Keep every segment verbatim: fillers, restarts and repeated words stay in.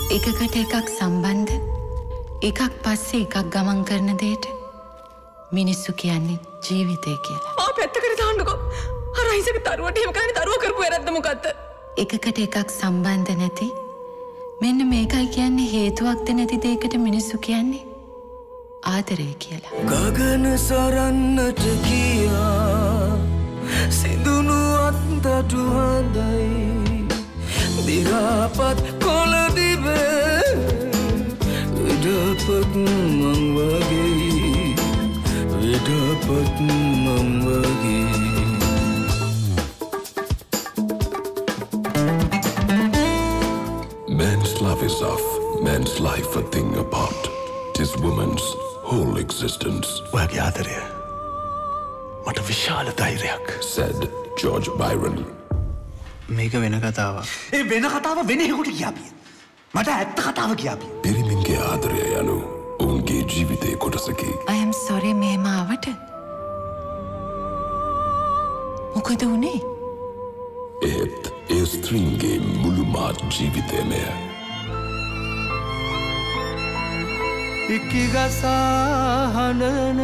එකකට එකක් සම්බන්ධ එකක් පස්සේ එකක් ගමන් කරන දෙයට මිනිස්සු කියන්නේ ජීවිතය කියලා. ආ පැත්තකට දාන්නකෝ. අර අහිංසක දරුවට එහෙම කරන්නේ දරුවා කරපු වැරද්ද මොකද්ද? එකකට එකක් සම්බන්ධ නැති මෙන්න මේකයි කියන්නේ හේතුවක්ද නැති දෙයකට මිනිස්සු කියන්නේ ආදරය කියලා. ගගන සරන්නට කියා සිදුණු අත්දටු හඳයි දිරාපත් කොළ දිවේ විඩපත් මං වගේ විඩපත් මං වගේ. Man's love is of man's life a thing apart. Tis woman's whole existence. ඔයාගේ ආදරය මට විශාල ධෛර්යයක්. Said George Byron. මේක වෙන කතාවක්. ඒ වෙන කතාව වෙන එකකට කියපිය. මට ඇත්ත කතාව කියපිය. පිරිමින්ගේ ආදරය යනු ඔවුන්ගේ ජීවිතයේ කොටසකි. I am sorry මෙහෙම ආවට. මොකද උනේ? ඒත් ඒ ස්ත්‍රීන්ගේ මුළුමහත් ජීවිතයමය. ඉකිගසා හඬන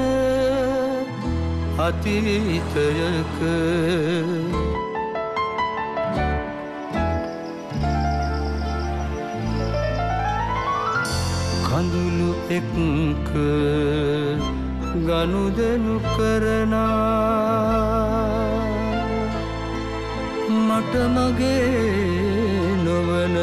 අතීතයක කඳුළු එක්ක ගනුදෙනු කරනා මට මගේ නොවන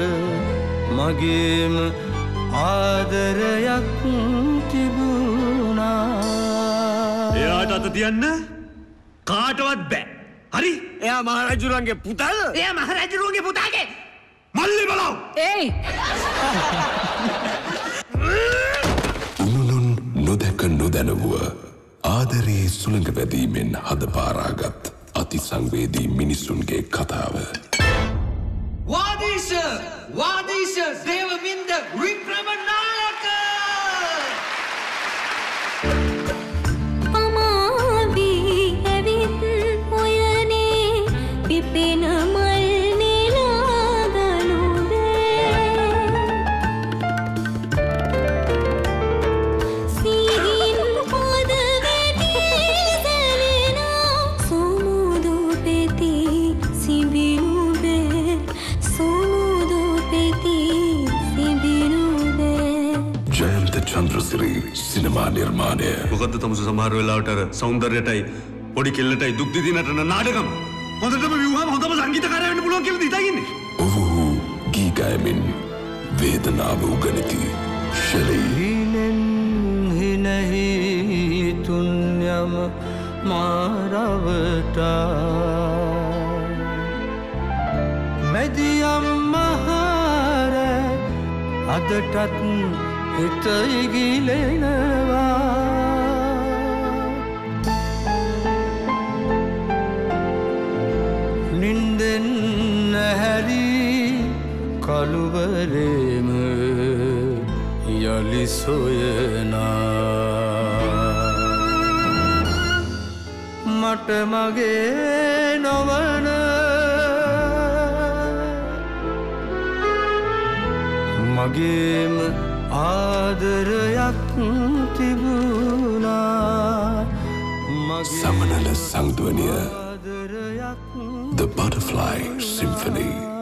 මගේම ආදරයක් තිබුණා. එයාට අත තියන්න කාටවත් බෑ. හරි? එයා මහරජුරුවන්ගේ පුතාද? එයා මහරජුරුවන්ගේ පුතාගේ මල්ලි බලව. ඒයි. උනුනුන් නොදැක නොදැනවුව ආදරයේ සුළඟ වැදීමෙන් හද පාරාගත් අතිසංවේදී මිනිසුන්ගේ කතාව. වාදීශ වාදීශ දේවමින්ද වික්‍රමනායක පමාවී ඇවිත් ඔයනේ පිපෙන මල් නෙලාගනුදේ සීහින් පොද වෙදී සැලෙනා සුමුදු පෙති සිඹිනුබේ සුමුදු පෙති සිඹිනුබේ. ජයන්ත චන්ද්‍රසිරි සිනමා නිර්මාණය. මොකද්ද තමුස සමහර වෙලාවට අර සෞන්දර්යයටයි පොඩි කෙල්ලටයි දුක් දිදී නටන නාටකම. හොඳටම විවහම හොඳම සංගීතකාරයා වෙන්න පුළුවන් කියලා හිතා ඉන්නේ. ඔහු ගී ගයමින් වේදනාව උගනිති. ශලී හිනෙන් හිනෙහි තුන්යම මාරවටා මැදියම් මහර අදටත් හිත ඉගිලෙනවා. නින්දෙන් හැරි කළුවරේම යලි සොයනා මට මගේ නොවන මගේම ආදරයක් තිබුණා. සමනල සංධ්වනිය The Butterfly Symphony.